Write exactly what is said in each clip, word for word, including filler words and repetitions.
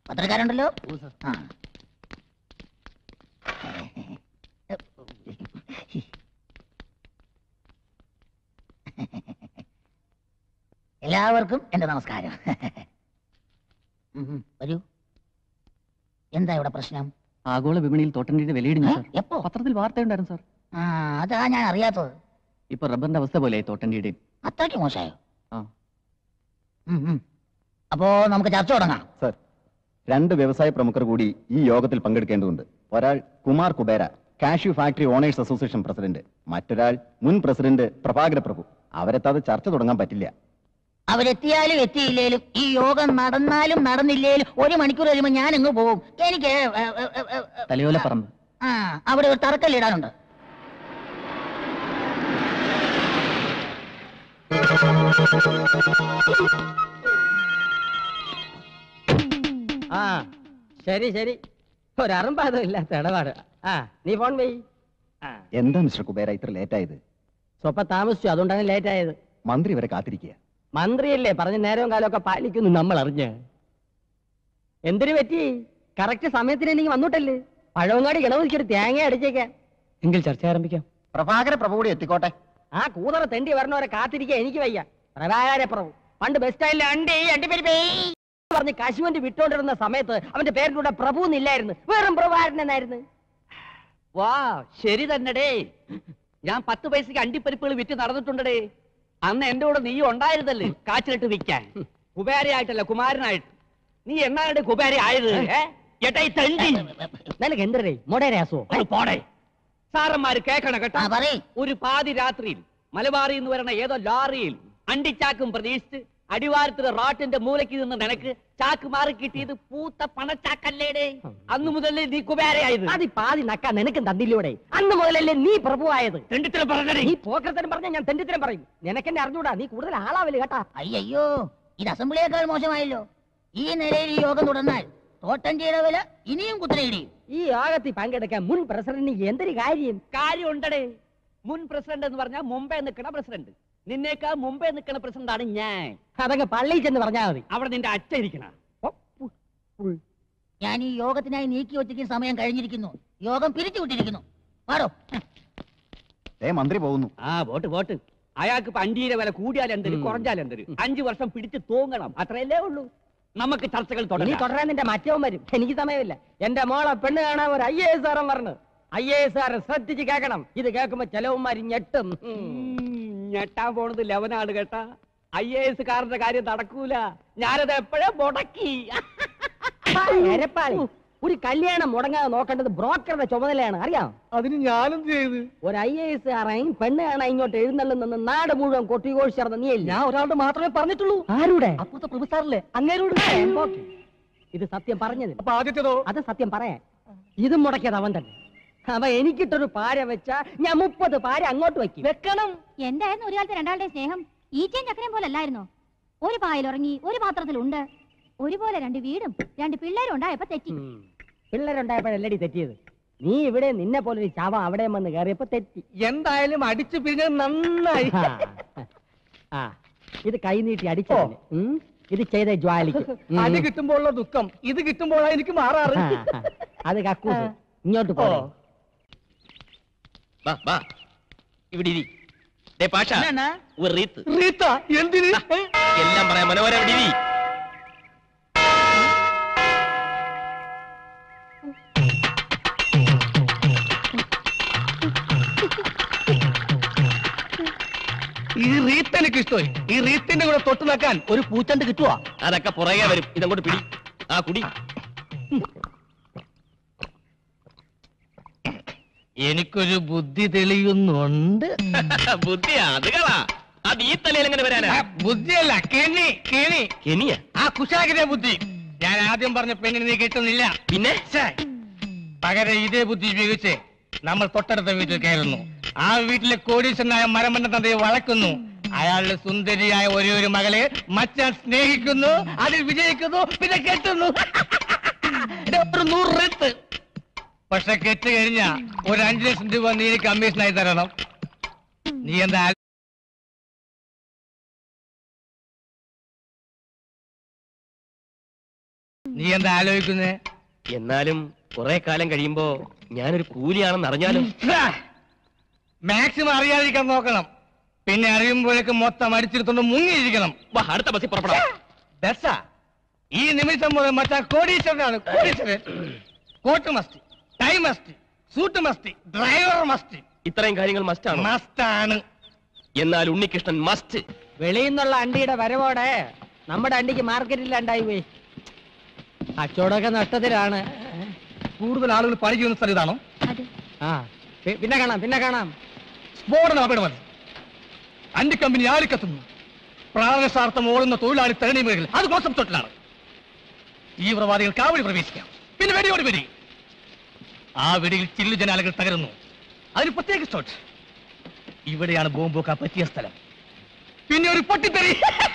പത്രക്കാരുണ്ടല്ലോ. ആ എല്ലാവർക്കും എന്റെ നമസ്കാരം. വരൂ. എന്താ ഇവിടെ പ്രശ്നം? ആഗോള വിപണിയിൽ തോട്ടണ്ടിയുടെ വിലയിടിഞ്ഞു സാർ. എപ്പോ? പത്രത്തിൽ വാർത്തയുണ്ടായിരുന്നു സാർ. ആ അതാ ഞാൻ അറിയാത്തത്. ഇപ്പൊ റബ്ബറിന്റെ അവസ്ഥ പോലെ തോട്ടണ്ടിയുടെയും. അത്രയ്ക്ക് മോശമായോ? ആ. അപ്പോ നമുക്ക് ചർച്ച തുടങ്ങാം. സർ, രണ്ട് വ്യവസായ പ്രമുഖർ കൂടി ഈ യോഗത്തിൽ പങ്കെടുക്കേണ്ടതുണ്ട്. ഒരാൾ Kumar Kubera, cashew factory owners association president. മറ്റൊരാൾ മുൻ പ്രസിഡന്റ് പ്രഭാകര പ്രഭു. അവരെത്താതെ ചർച്ച തുടങ്ങാൻ പറ്റില്ല. അവരെത്തിയാലും എത്തിയില്ലേലും ഈ യോഗം നടന്നാലും നടന്നില്ലേലും ഒരു മണിക്കൂർ കഴിയുമ്പോൾ ഞാൻ അങ്ങ് പോകും. എനിക്ക് തലയോലപ്പറമ്പ് ആ അവിടെ ഒരു തറക്കല്ലിടാനുണ്ട്. ആ ശരി ശരി, ഒരറുമ്പാതം ഇല്ലാത്ത ഇടപാട്. ആ നീ ഫോൺ പോയി. എന്താ മിസ്റ്റർ കുബേര ഇത്ര ലേറ്റ് ആയത്? സ്വപ്പം താമസിച്ചു, അതുകൊണ്ടാണ് ലേറ്റ് ആയത്. മന്ത്രി വരെ കാത്തിരിക്കുക. മന്ത്രിയല്ലേ പറഞ്ഞ നേരവും കാലമൊക്കെ പാലിക്കുന്നു നമ്മൾ അറിഞ്ഞ്. എന്തിനു പറ്റി? കറക്റ്റ് സമയത്തിന് എനിക്ക് വന്നിട്ടല്ലേ. പഴവങ്ങാടി ഗണപതിക്കൊരു തേങ്ങ അടിച്ചേക്കാൻ. എങ്കിൽ ചർച്ച ആരംഭിക്കാം. പ്രഭാകര പ്രഭു കൂടി എത്തിക്കോട്ടെ. ആ കൂതറ തെണ്ടി വരണവരെ കാത്തിരിക്കാൻ എനിക്ക് വയ്യ. പ്രഭാകര പ്രഭു പണ്ട് ബെസ്റ്റായില്ലേ അണ്ടി അണ്ടിപ്പരിപ്പേ പറഞ്ഞ് കശുവണ്ടി വിട്ടോണ്ടിരുന്ന സമയത്ത് അവന്റെ പേരിലൂടെ പ്രഭു എന്നില്ലായിരുന്നു, വെറും പ്രഭാകരൻ എന്നായിരുന്നു. വാ ശരി തന്നെടേ. ഞാൻ പത്ത് പൈസക്ക് അണ്ടിപ്പരിപ്പുകൾ വിറ്റ് നടന്നിട്ടുണ്ടേ. അന്ന് എന്റെ കൂടെ നീ ഉണ്ടായിരുന്നല്ലേ കാച്ചിലിട്ട് വിൽക്കാൻ. കുബേരയായിട്ടല്ല കുമാരനായിട്ട്. നീ എന്നാണ് കുബേര ആയത്? നിനക്ക് എന്തരേ മൊടേരാസോ? പോടെ. സാറന്മാര് കേക്കണ കേട്ടാ. ഒരു പാതി രാത്രിയിൽ മലബാറിൽ നിന്ന് വരണ ഏതോ ലാറിയിൽ അണ്ടിച്ചാക്കും പ്രതീക്ഷിച്ച് അടിവാരത്തിലെ റോട്ടിന്റെ മൂലയ്ക്ക് നിന്ന് നിനക്ക് ചാക്ക് മാറി കിട്ടിയത് പൂത്ത പണച്ചാക്കല്ലേടേ. അന്ന് മുതലേ നീ കുബേരയായത്. അത് പാതി നക്കാൻ നിനക്കും തന്നില്ലൂടെ? അന്ന് മുതലല്ലേ നീ പ്രഭുവായത്. തെണ്ടിത്തരം പറഞ്ഞേ. നീ പോക്കരത്തരം പറഞ്ഞാൽ ഞാൻ തെണ്ടിത്തരം പറയും. നിനക്കെന്നെ അറിഞ്ഞൂടാ, നീ കൂടുതൽ ആളാവല് കേട്ടാ. അയ്യോ, ഇത് അസംബ്ലിയേക്കാൾ മോശമായല്ലോ. ഈ നിലയിൽ ഈ യോഗം തുടർന്നാൽ തോട്ടണ്ടിയുടെ വില ഇനിയും കുത്തനെയിടിയും. ഈ യോഗത്തിൽ പങ്കെടുക്കാൻ മുൻ പ്രസിഡന്റിന് എന്തൊരു കാര്യം? കാര്യം ഉണ്ടടേ. മുൻ പ്രസിഡന്റ് എന്ന് പറഞ്ഞാൽ മുമ്പേ നിൽക്കണ പ്രസിഡന്റ്. നിന്നേക്കാ മുമ്പേ നിൽക്കണ പ്രസിഡന്റ് ആണ് ഞാൻ. അതങ്ങ് പള്ളിയിൽ ചെന്ന് പറഞ്ഞാൽ മതി. അവിടെ നിന്റെ അച്ഛ ഇരിക്കണ. ഞാൻ ഈ യോഗത്തിനായി നീക്കി വെച്ചിരിക്കുന്ന സമയം കഴിഞ്ഞിരിക്കുന്നു. യോഗം പിരിച്ചുവിട്ടിരിക്കുന്നു. പാടോ. മന്ത്രി പോകുന്നു. ആ വോട്ട് വോട്ട്. അയാൾക്ക് അണ്ടിയുടെ വില കൂടിയാലെന്തരും കുറഞ്ഞാലെന്തരും അഞ്ചു വർഷം പിടിച്ച് തൂങ്ങണം. അത്രയല്ലേ ഉള്ളൂ. നമുക്ക് ചർച്ചകൾ തുടങ്ങി. തുടരാൻ നിന്റെ മറ്റവും വരും. എനിക്ക് സമയമില്ല. എന്റെ മോളെ പെണ്ണ് കാണാൻ ഒരു ഐ എ എസ് ആറും പറഞ്ഞു. ഐ എ എസ് ആർ ശ്രദ്ധിച്ച് കേൾക്കണം. ഇത് കേൾക്കുമ്പോ ചെലവന്മാര് ഞെട്ടും. ഞെട്ടാൻ പോണത് ലെവനാണ് കേട്ടാ. ഐ എ എസ് കാരന്റെ കാര്യം നടക്കൂല. ഞാനത് എപ്പോഴേ മുടക്കി. ഒരു കല്യാണം മുടങ്ങാതെ നോക്കേണ്ടത് ബ്രോക്കറുടെ ചുമതലയാണ്, അറിയാം. അതിന് ഞാനും ചെയ്ത് ഒരു ഐ എ എസ് ആറായും പെണ്ണ് കാണാൻ ഇങ്ങോട്ട് എഴുന്നള്ളുന്ന നാട് മുഴുവൻ കൊട്ടിഘോഷിച്ചറിഞ്ഞ നീ. ഞാൻ ഒരാളുടെ മാത്രമേ പറഞ്ഞിട്ടുള്ളൂ. ആരുടെ? അപ്പുറത്തെ പ്രൊഫസറിലെ അങ്ങേരോട്. ഇത് സത്യം പറഞ്ഞത്. അത് സത്യം പറയാൻ ഇത് മുടക്കിയത് അവൻ തന്നെ. അവ എനിക്കിട്ടൊരു പാര വെച്ചാ ഞാൻ മുപ്പത് പാര അങ്ങോട്ട് വയ്ക്കും. വെക്കണം. എന്തായിരുന്നു ഒരു കാലത്ത് രണ്ടാളുടെ സ്നേഹം? ഈച്ചയും ചക്കരയും പോലെ അല്ലായിരുന്നോ? ഒരു പായലുറങ്ങി ഒരു പാത്രത്തിലുണ്ട്. ഒരുപോലെ രണ്ട് വീടും രണ്ട് പിള്ളേരും ഉണ്ടായപ്പോ തെറ്റി. പിള്ളേരുണ്ടായപ്പോഴല്ലടി തെറ്റിയത്. നീ ഇവിടെ നിന്നെ പോലെ ഒരു ചാവ അവിടെ വന്ന് കയറിയപ്പോ തെറ്റി. എന്തായാലും അടിച്ചു പിരിഞ്ഞത് നന്നായി. ആ ഇത് കൈനീട്ടി അടിച്ചോ? ഇത് ചെയ്ത ജ്വാലിക്ക് അത് കിട്ടുമ്പോഴുള്ള ദുഃഖം ഇത് കിട്ടുമ്പോഴാ എനിക്ക് മാറാറ്. അത് കക്കൂസ്. ഇങ്ങോട്ട് പോ. ഇവിടെ എന്തിന് എല്ലാം പറയാം. മനോഹര ഇവിടെ ഈ റീത്ത് എനിക്ക് ഇഷ്ടമായി. ഈ റീത്തിന്റെ കൂടെ തൊട്ട് നോക്കാൻ ഒരു പൂച്ചണ്ട് കിട്ടുവാ. അതൊക്കെ പുറകെ വരും. ഇതങ്ങോട്ട് പിടി. ആ കുടി. എനിക്കൊരു ബുദ്ധി തെളിയുന്നുണ്ട്. ബുദ്ധി അത് കളാ. അത് ഈ തലയിൽ എങ്ങനെ വരാനാ? ബുദ്ധിയല്ല, കെണി. കെണി കെണിയ ആ കുശാഗിന്റെ ബുദ്ധി. ഞാൻ ആദ്യം പറഞ്ഞ പെണ്ണിന് നീ കിട്ടുന്നില്ല. പിന്നെ പകരം ഇതേ ബുദ്ധി ഉപയോഗിച്ച് നമ്മൾ തൊട്ടടുത്ത വീട്ടിൽ കയറുന്നു. ആ വീട്ടിലെ കോടീശ്വരനായ മരമണ്ണ തന്തയെ വളക്കുന്നു. അയാളുടെ സുന്ദരിയായ ഒരേ ഒരു മകളെ മച്ചാൻ സ്നേഹിക്കുന്നു, അതിൽ വിജയിക്കുന്നു, പിന്നെ കെട്ടുന്നു. ഒരു നൂറ് റെത്ത്. പക്ഷെ കെട്ട് കഴിഞ്ഞ ഒരു അഞ്ചു ലക്ഷം രൂപ നീ കമ്മീഷനായി തരണം. നീ എന്താ നീ എന്താ ആലോചിക്കുന്നേ? എന്നാലും കുറെ കാലം കഴിയുമ്പോ ഞാനൊരു കൂലിയാണെന്ന് അറിഞ്ഞാലും മാക്സിമം അറിയാതിരിക്കാൻ നോക്കണം. പിന്നെ അറിയുമ്പോഴേക്കും മൊത്തം അടിച്ചെടുത്തോണ്ട് മുങ്ങിയിരിക്കണം. വാ, അടുത്ത ബസ്സിൽ പുറപ്പെടാം. ബസ്സാ? ഈ നിമിഷം മുതൽ മറ്റാ കോടീശ്വരനാണ്. കോടീശ്വരൻ. Coat must, tie must, suit must, driver must. ഇത്രയും കാര്യങ്ങൾ മസ്റ്റാണ്. മസ്റ്റാണ്. എന്നാൽ ഉണ്ണികൃഷ്ണൻ മസ്റ്റ്. വെളിയിൽ നിന്നുള്ള അണ്ടിയുടെ വരവോടെ നമ്മുടെ അണ്ടിക്ക് മാർക്കറ്റില്ലാണ്ടായി പോയി. കച്ചവടമൊക്കെ നഷ്ടത്തിലാണ്. കൂടുതൽ ആളുകൾ പണി ചെയ്യുന്ന സ്ഥലം ഇതാണോ? ആ പി- പിന്നെ കാണാം പിന്നെ കാണാം. സ്ഫോടനം അപകടമതി. അണ്ടി കമ്പനി ആളിക്കത്തുന്നു. പ്രാണസാർത്ഥം ഓടുന്ന തൊഴിലാളി തരണി മേഖല അത് കോൺസെപ്റ്റോട്ടിലാണ്. തീവ്രവാദികൾ കാവടി പ്രവേശിക്കാം. പിന്നെ വെടിയോട് വെടി. ആ വെടിയിൽ ചില്ലു ജനാലകൾ തകരുന്നു. അതിന് പ്രത്യേക ഷോട്ട്. ഇവിടെയാണ് ബോംബൊക്കെ പറ്റിയ സ്ഥലം. പിന്നെ ഒരു പൊട്ടിത്തെറി.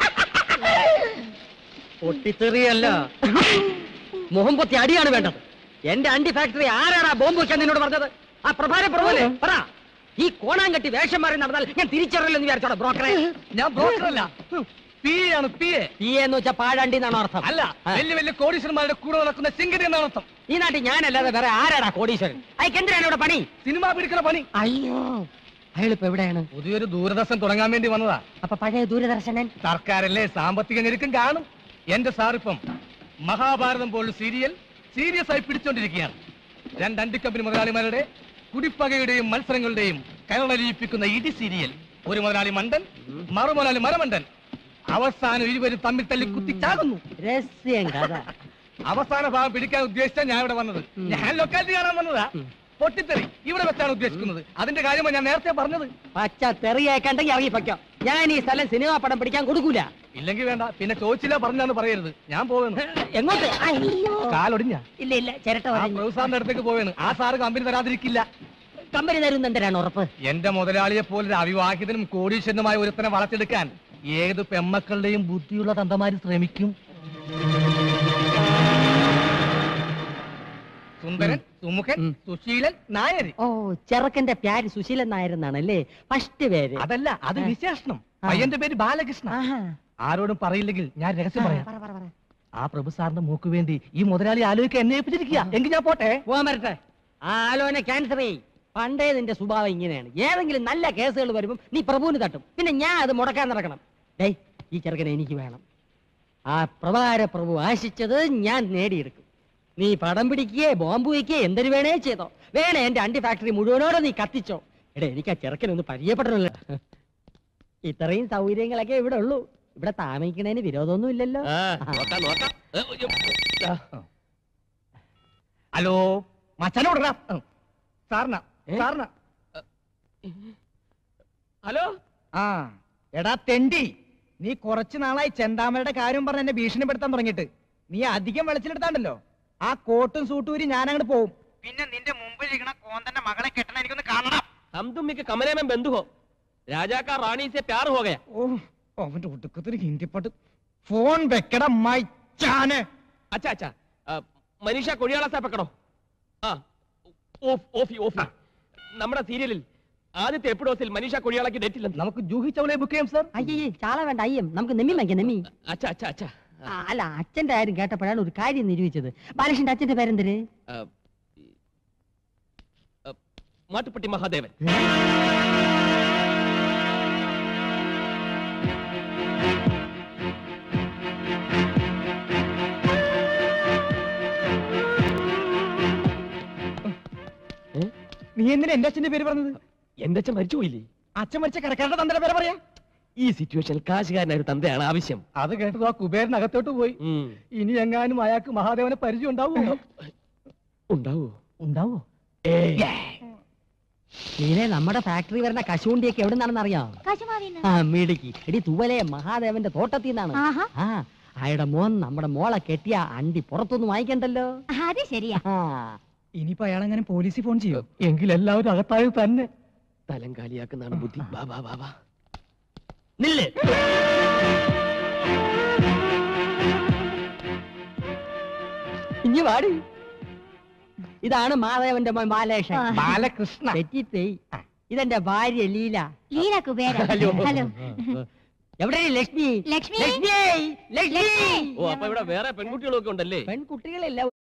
പൊട്ടിത്തെറിയല്ല, മുഖം പൊത്തി അടിയാണ് വേണ്ടത്. എന്റെ അണ്ടി ഫാക്ടറി ആരാടാ ബോംബ് വെക്കാൻ നിന്നോട് പറഞ്ഞത്? ആ പ്രഭാര പ്രഭുവല്ലേ പറ. ഈ കോണാങ്കട്ടി വേഷം മാറി നടന്നാൽ ഞാൻ തിരിച്ചറിയില്ലെന്ന് വിചാരിച്ചോടാ ബ്രോക്കറെ? ഞാൻ ബ്രോക്കറല്ല, പി ആണ്. പി എ പി എന്ന് വെച്ചാൽ പാഴാണ്ടി എന്നാണ് അർത്ഥം. അല്ല, വലിയ വലിയ കോടീശ്വരന്മാരുടെ കൂടെ നടക്കുന്ന ചിങ്കടി എന്നാണ് അർത്ഥം. ഈ നാട്ടിൽ ഞാനല്ലാതെ വേറെ ആരാടാ കോടീശ്വരൻ? അയക്ക് എന്തിനാണ് ഇവിടെ പണി? സിനിമ പിടിക്കുന്ന പണി. അയ്യോ, അയാളിപ്പോ എവിടെയാണ്? പുതിയൊരു ദൂരദർശൻ തുടങ്ങാൻ വേണ്ടി വന്നതാ. അപ്പൊ പഴയ ദൂരദർശനൻ സർക്കാരല്ലേ, സാമ്പത്തിക ഞെരുക്കം കാണും. എന്റെ സാറിപ്പം മഹാഭാരതം പോലുള്ള സീരിയൽ സീരിയസ് ആയി പിടിച്ചോണ്ടിരിക്കുകയാണ്. രണ്ട് അണ്ടി കമ്പനി മുതലാളിമാരുടെ കുടിപ്പകയുടെയും മത്സരങ്ങളുടെയും കരളലിയിപ്പിക്കുന്ന ഇടി സീരിയൽ. ഒരു മുതലാളി മണ്ടൻ, മറുമുതലാളി മരമണ്ടൻ. അവസാനം ഇരുവരും തമ്മിൽ തല്ലി കുത്തിച്ചാകുന്നു. രഹസ്യം കഥ. അവസാന ഭാഗം പിടിക്കാൻ ഉദ്ദേശിച്ച ഞാൻ ഇവിടെ വന്നത്. ഞാൻ ലൊക്കാലിറ്റി കാണാൻ വന്നതാ. പൊട്ടിത്തെറി ഇവിടെ വെച്ചാണ് ഉദ്ദേശിക്കുന്നത്. അതിന്റെ കാര്യമാണ് ഞാൻ നേരത്തെ പറഞ്ഞത്. പച്ച തെറിയേക്കണ്ടെങ്കിൽ ഇറങ്ങി പൊയ്ക്കോ. ഞാൻ ഈ സ്ഥലം സിനിമാ പടം പിടിക്കാൻ കൊടുക്കൂല. ഇല്ലെങ്കിൽ വേണ്ട, പിന്നെ ചോദിച്ചില്ല പറഞ്ഞാന്ന് പറയരുത്. ഞാൻ പോവുന്നു. എങ്ങോട്ട്? അയ്യോ, കാലൊടിഞ്ഞ ഇല്ല ഇല്ല, ചിരട്ട സാറിന്റെ അടുത്തേക്ക് പോവേണ്. ആ സാറ് കമ്പനി തരാതിരിക്കില്ല. കമ്പനി തരുന്ന എന്തിനാണ് ഉറപ്പ്? എന്റെ മുതലാളിയെ പോലെ അവിവാഹിതനും കോടീശ്വരനുമായ ഒരുത്തനെ വളർത്തിയെടുക്കാൻ ഏത് പെമ്മക്കളുടെയും ബുദ്ധിയുള്ള തന്തമാര് ശ്രമിക്കും. സുന്ദരൻ, സുമുഖൻ, സുശീലൻ, നായർ. ഓ, ചെറുക്കന്റെ പേര് സുശീലൻ നായർ എന്നാണല്ലേ ഫസ്റ്റ് പേര്? അതല്ല, അത് വിശേഷണം. പയ്യന്റെ പേര് ബാലകൃഷ്ണ. ആരോടും പറയില്ലെങ്കിൽ ഞാൻ രഹസ്യം പറയാം. ആ പ്രഭു സാറിന്റെ മൂക്ക് വേണ്ടി ഈ മുതലാളി ആലോചിക്കാൻ എന്നെ ഏൽപ്പിച്ചിരിക്കുക. എങ്കിൽ ഞാൻ പോട്ടെ. പോവാൻ വരട്ടെ. ആ ആലോചന ക്യാൻസർ ചെയ്യും. പണ്ടേ നിന്റെ സ്വഭാവം ഇങ്ങനെയാണ്. ഏതെങ്കിലും നല്ല കേസുകൾ വരുമ്പം നീ പ്രഭുവിന് തട്ടും, പിന്നെ ഞാൻ അത് മുടക്കാൻ നടക്കണം. ഡേയ്, ഈ ചെറുക്കനെ എനിക്ക് വേണം. ആ പ്രഭാര പ്രഭു ആശിച്ചത് ഞാൻ നേടിയെടുക്കും. നീ പടം പിടിക്കുകയെ ബോംബ് വയ്ക്കുകയെ എന്തൊരു വേണേ ചെയ്തോ. വേണേ എന്റെ അണ്ടി ഫാക്ടറി മുഴുവനോടെ നീ കത്തിച്ചോ. എടേ, എനിക്ക് ആ ചെറുക്കനൊന്ന് പരിചയപ്പെടണല്ലോ. ഇത്രയും സൗകര്യങ്ങളൊക്കെ ഇവിടെ ഉള്ളൂ. ഇവിടെ താമസിക്കണേന് വിരോധമൊന്നും ഇല്ലല്ലോ. ഹലോ, മച്ചനോടാ സാറിന സാറിന ഹലോ. ആ എടാ തെണ്ടി, നീ കുറച്ചു നാളായി ചെന്താമരയുടെ കാര്യം പറഞ്ഞ് എന്നെ ഭീഷണിപ്പെടുത്താൻ തുടങ്ങിയിട്ട്. നീ അധികം വെളിച്ചിലെടുത്താണ്ടല്ലോ, ആ കോട്ടും സൂട്ടൂരി ഞാൻ അങ്ങോട്ട് പോവും. പിന്നെ നിന്റെ മുമ്പിൽ ഇരിക്കണ കോന്തന്റെ മകളെ കെട്ടണ എനിക്കൊന്ന് കാണണം. हम तुम के कमरे में बंद हो. राजा का रानी से प्यार हो गया. ഓ, അവന്റെ ഒടുക്കത്തിന് ഹിന്ദി പാട്ട്. ഫോൺ വെക്കട മൈച്ചാനെ. अच्छा अच्छा, मनीषा कोड़ियाला से पकड़ो. ആ ഓഫി ഓഫി. നമ്മുടെ സീരിയലിൽ ആദ്യത്തെ എപ്പിസോഡിൽ മനീഷ കൊടിയാളയ്ക്ക് ഡേറ്റ് ഇല്ല. നമുക്ക് ജൂഹി ചൗളയെ ബുക്ക് ചെയ്യാം സാർ. അയ്യേ, ചാള വേണ്ട, അയ്യം നമുക്ക് നെമ്മി വാങ്ങിക്കാം. നെമ്മി. അച്ഛാ അച്ഛാ അച്ഛാ. അല്ല, അച്ഛന്റെ കാര്യം കേട്ടപ്പോഴാണ് ഒരു കാര്യം നിരൂപിച്ചത്. ബാലകൃഷ്ണന്റെ അച്ഛന്റെ പേരെന്തര്? മാട്ടുപ്പെട്ടി മഹാദേവൻ. നീ എന്തിനാ എന്റെ അച്ഛന്റെ പേര് പറഞ്ഞത്? എന്റെ അച്ഛൻ മരിച്ചു പോയില്ലേ? അച്ഛൻ മരിച്ച കടക്കാരുടെ തന്റെ പേര് പറയാ. ഈ സിറ്റുവേഷനിൽ കാശുകാരനായ ഒരു തന്തയാണ് ആവശ്യം. അത് കേട്ടത് ആ കുബേരനകത്തോട്ട് പോയി. ഇനി എങ്ങാനും അയാൾക്ക് മഹാദേവനെ പരിചയം ഉണ്ടാവുമോ? ഉണ്ടാവോ? ഉണ്ടാവോ? നീനെ നമ്മുടെ ഫാക്ടറി വരുന്ന കശുവണ്ടിയൊക്കെ എവിടെ നിന്നാണെന്ന് അറിയാം? ആ മിടുക്കി. എടി, തൂവലെ മഹാദേവന്റെ തോട്ടത്തിൽ നിന്നാണ്. ആ അയാളുടെ മോൻ നമ്മുടെ മോളെ കെട്ടിയ അണ്ടി പുറത്തൊന്നും വാങ്ങിക്കണ്ടല്ലോ. അത് ശരിയാ. ഇനിയിപ്പോ അയാളെങ്ങനെ പോലീസിൽ ഫോൺ ചെയ്യോ? എങ്കിൽ എല്ലാവരും അകത്തായത് തന്നെ. തലം കാലിയാക്കുന്നതാണ് ബുദ്ധി. ബാബാ ബാബാ നില്ല്. ഇനി വാടി. ഇതാണ് മാധവന്റെ മോൻ ബാലകൃഷ്ണൻ. ബാലകൃഷ്ണ. തെറ്റിത്തേ. ഇതെന്റെ ഭാര്യ ലീല. ലീല കുബേര. ഹലോ. ഹലോ. എവിടെ ലക്ഷ്മി ലക്ഷ്മി ലക്ഷ്മി ലക്ഷ്മി ഓ അപ്പൊ ഇവിടെ വേറെ പെൺകുട്ടികളൊക്കെ ഉണ്ടല്ലേ? പെൺകുട്ടികളില്ല,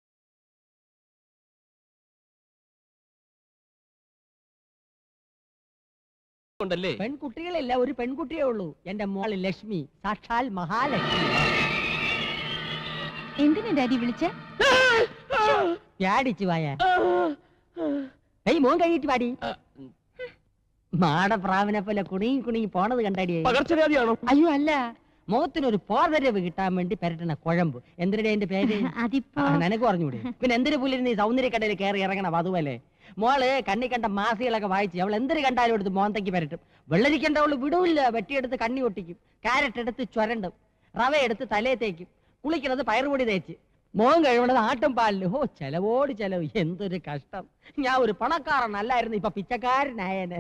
ഉണ്ടല്ലേ? പെൺകുട്ടികളില്ല, ഒരു പെൺകുട്ടിയേ ഉള്ളൂ. എന്റെ മോള് ലക്ഷ്മി, സാക്ഷാൽ മഹാലക്ഷ്മി. എന്തിനാ ഡാഡി വിളിച്ച? പ്യാടിച്ചു വായ ഏയ് മോൻ കഴിയിട്ട് പാടി. മാടപ്രാവിനെ പോലെ കുണുങ്ങി കുണുങ്ങി പോണത് കണ്ടാടിയേ. പകർച്ചവ്യാധിയാണോ? അയ്യോ അല്ല, മുഖത്തിനൊരു പോർവരവ് കിട്ടാൻ വേണ്ടി പെരട്ടണ കുഴമ്പ്. എന്തിനാ എന്റെ പേര്? അതിപ്പോ ആ, നിനക്ക് പറഞ്ഞൂടെ? പിന്നെ എന്തിനു പുല്ലിരുന്ന് ഈ സൗന്ദര്യക്കടയിൽ കയറി ഇറങ്ങണം? അതുപോലെ മോള് കണ്ണി കണ്ട മാസികളൊക്കെ വായിച്ച് അവൾ എന്തിനു കണ്ടാലും എടുത്ത് മോന്തയ്ക്ക് പരട്ടും. വെള്ളരിക്കണ്ട അവള് വിടൂല്ല, വെട്ടിയെടുത്ത് കണ്ണി ഒട്ടിക്കും, കാരറ്റ് എടുത്ത് ചുരണ്ടും, റവ എടുത്ത് തലയെ തേക്കും, കുളിക്കണത് പയറുപൊടി തേച്ച്, മോൻ കഴിവണത് ആട്ടും പാലില്. ഓ ചെലവോട് ചെലവ്, എന്തൊരു കഷ്ടം. ഞാൻ ഒരു പണക്കാരനല്ലായിരുന്നു, ഇപ്പൊ പിച്ചക്കാരനായനെ.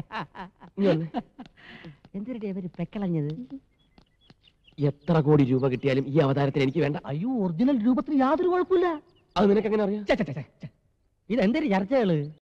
എന്തിനാ അവര് പെക്കളഞ്ഞത്? എത്ര കോടി രൂപ കിട്ടിയാലും ഈ അവതാരത്തിന് എനിക്ക് വേണ്ട. അയ്യോ, ഒറിജിനൽ രൂപത്തിന് യാതൊരു കുഴപ്പമില്ല. അത് നിനക്ക് എങ്ങനെ അറിയാം? ഇതെന്തൊരു ചർച്ചകള്?